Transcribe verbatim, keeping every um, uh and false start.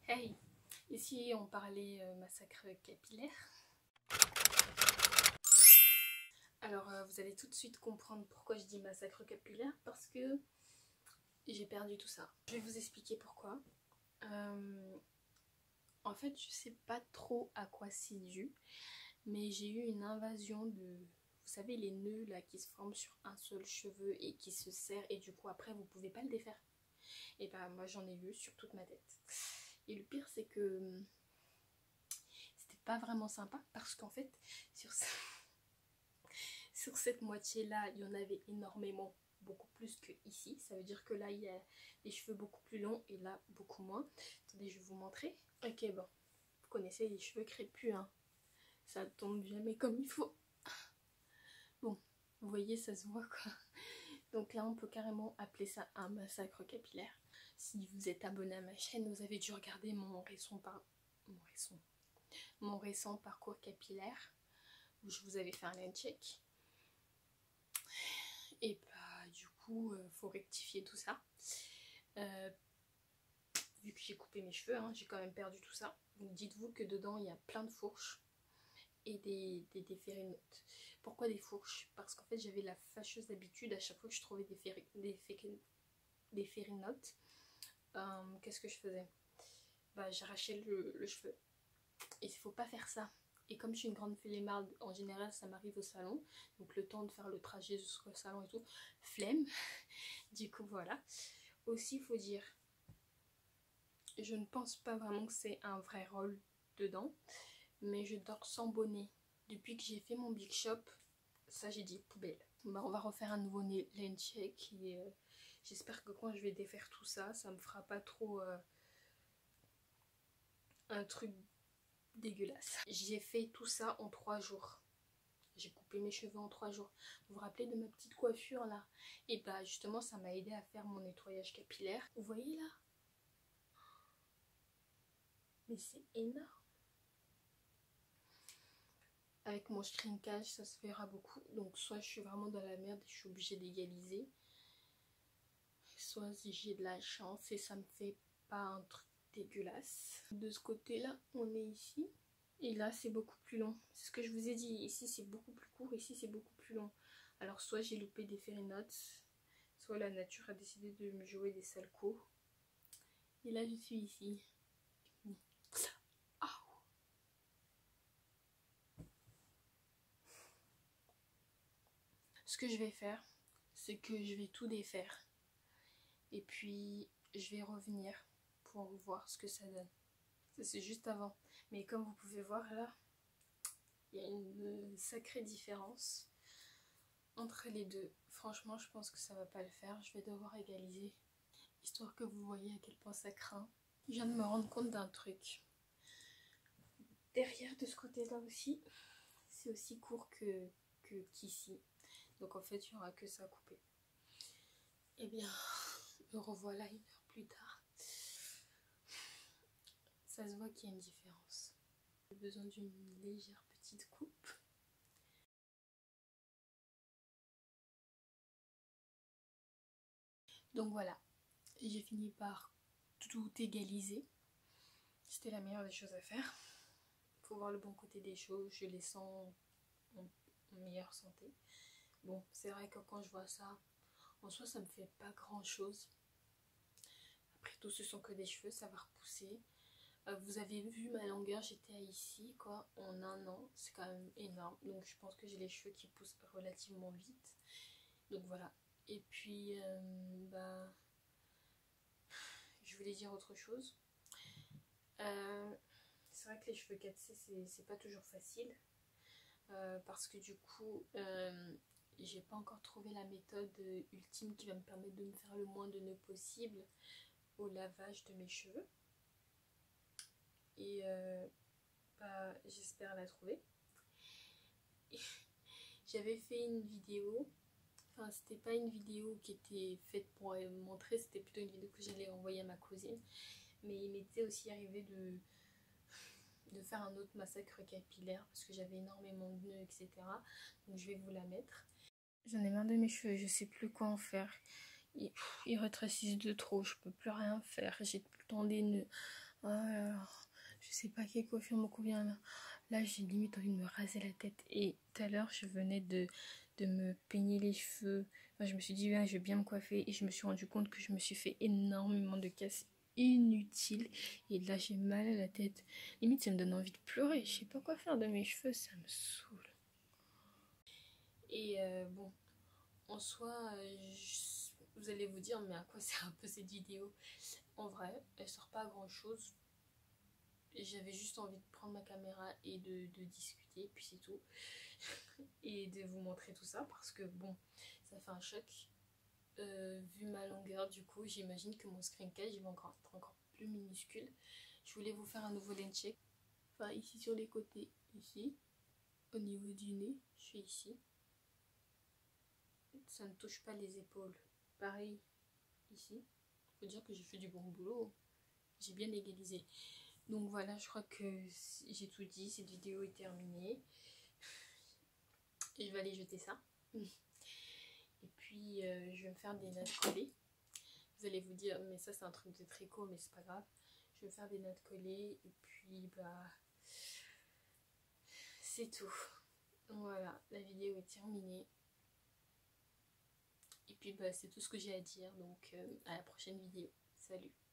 Hey, ici on parlait euh, massacre capillaire. Alors euh, vous allez tout de suite comprendre pourquoi je dis massacre capillaire, parce que j'ai perdu tout ça. Je vais vous expliquer pourquoi. Euh, en fait je sais pas trop à quoi c'est dû, mais j'ai eu une invasion de... Vous savez les nœuds là qui se forment sur un seul cheveu et qui se serrent et du coup après vous pouvez pas le défaire. Et bah moi j'en ai eu sur toute ma tête. Et le pire c'est que c'était pas vraiment sympa parce qu'en fait sur, ce... sur cette moitié là il y en avait énormément, beaucoup plus que ici. Ça veut dire que là il y a les cheveux beaucoup plus longs et là beaucoup moins. Attendez, je vais vous montrer. Ok, bon, vous connaissez les cheveux crépus, hein. Ça tombe jamais comme il faut. Bon, vous voyez, ça se voit quoi. Donc là on peut carrément appeler ça un massacre capillaire. Si vous êtes abonné à ma chaîne, vous avez dû regarder mon récent, par... mon récent... mon récent parcours capillaire où je vous avais fait un line check. Et bah du coup euh, faut rectifier tout ça. Euh, vu que j'ai coupé mes cheveux, hein, j'ai quand même perdu tout ça. Donc dites-vous que dedans il y a plein de fourches et des, des, des férinotes. Pourquoi des fourches? Parce qu'en fait j'avais la fâcheuse habitude, à chaque fois que je trouvais des, féri des, féri des férinotes, euh, qu'est-ce que je faisais? Bah j'arrachais le, le cheveu. Et il faut pas faire ça. Et comme je suis une grande flemmarde, en général ça m'arrive au salon, donc le temps de faire le trajet jusqu'au salon et tout, flemme. Du coup voilà. Aussi il faut dire, je ne pense pas vraiment que c'est un vrai rôle dedans, mais je dors sans bonnet. Depuis que j'ai fait mon big shop, ça j'ai dit poubelle. Bah, on va refaire un nouveau line check et euh, j'espère que quand je vais défaire tout ça, ça me fera pas trop euh, un truc dégueulasse. J'ai fait tout ça en trois jours. J'ai coupé mes cheveux en trois jours. Vous vous rappelez de ma petite coiffure là? Et bah justement ça m'a aidé à faire mon nettoyage capillaire. Vous voyez là? Mais c'est énorme. Avec mon shrinkage ça se verra beaucoup. Donc soit je suis vraiment dans la merde et je suis obligée d'égaliser, soit j'ai de la chance et ça me fait pas un truc dégueulasse. De ce côté là on est ici. Et là c'est beaucoup plus long. C'est ce que je vous ai dit. Ici c'est beaucoup plus court, ici c'est beaucoup plus long. Alors soit j'ai loupé des férinotes, soit la nature a décidé de me jouer des sales coups. Et là je suis ici. Ce que je vais faire, c'est que je vais tout défaire. Et puis je vais revenir pour voir ce que ça donne. Ça c'est juste avant. Mais comme vous pouvez voir là, il y a une sacrée différence entre les deux. Franchement je pense que ça va pas le faire. Je vais devoir égaliser, histoire que vous voyez à quel point ça craint. Je viens de me rendre compte d'un truc. Derrière de ce côté là aussi, c'est aussi court que qu'ici. Donc en fait il n'y aura que ça à couper. Et bien me revoilà une heure plus tard. Ça se voit qu'il y a une différence. J'ai besoin d'une légère petite coupe. Donc voilà, j'ai fini par tout égaliser. C'était la meilleure des choses à faire. Faut voir le bon côté des choses, je les sens en meilleure santé. Bon, c'est vrai que quand je vois ça, en soi ça me fait pas grand chose. Après tout, ce sont que des cheveux, ça va repousser. Euh, vous avez vu ma longueur, j'étais à ici quoi, en un an, c'est quand même énorme. Donc je pense que j'ai les cheveux qui poussent relativement vite. Donc voilà. Et puis, euh, bah, je voulais dire autre chose. Euh, c'est vrai que les cheveux quatre C, c'est pas toujours facile. Euh, parce que du coup, euh, j'ai pas encore trouvé la méthode ultime qui va me permettre de me faire le moins de nœuds possible au lavage de mes cheveux. Et euh, bah, j'espère la trouver. J'avais fait une vidéo, enfin c'était pas une vidéo qui était faite pour montrer, c'était plutôt une vidéo que j'allais envoyer à ma cousine. Mais il m'était aussi arrivé de, de faire un autre massacre capillaire parce que j'avais énormément de nœuds, et cetera. Donc je vais vous la mettre. J'en ai marre de mes cheveux, je sais plus quoi en faire. Ils, ils rétrécissent de trop, je peux plus rien faire, j'ai tout le temps des nœuds. Alors, je sais pas quelle coiffure me convient là. Là, j'ai limite envie de me raser la tête. Et tout à l'heure, je venais de, de me peigner les cheveux. Enfin, je me suis dit, ouais, je vais bien me coiffer. Et je me suis rendu compte que je me suis fait énormément de casses inutiles. Et là, j'ai mal à la tête. Limite, ça me donne envie de pleurer. Je sais pas quoi faire de mes cheveux, ça me saoule. Et euh, bon, en soi, euh, je- vous allez vous dire, mais à quoi sert un peu cette vidéo? En vrai, elle sort pas à grand chose. J'avais juste envie de prendre ma caméra et de, de discuter, puis c'est tout. Et de vous montrer tout ça parce que bon, ça fait un choc. Euh, vu ma longueur, du coup, j'imagine que mon screen cage il va encore être encore plus minuscule. Je voulais vous faire un nouveau lens check. Enfin, ici sur les côtés, ici. Au niveau du nez, je suis ici. Ça ne touche pas les épaules. Pareil, ici. Faut dire que j'ai fait du bon boulot. J'ai bien égalisé. Donc voilà, je crois que j'ai tout dit. Cette vidéo est terminée. Et je vais aller jeter ça. Et puis euh, je vais me faire des notes collées. Vous allez vous dire, mais ça c'est un truc de tricot, mais c'est pas grave. Je vais me faire des notes collées. Et puis bah c'est tout. Voilà, la vidéo est terminée. Et puis bah c'est tout ce que j'ai à dire. Donc euh, à la prochaine vidéo. Salut.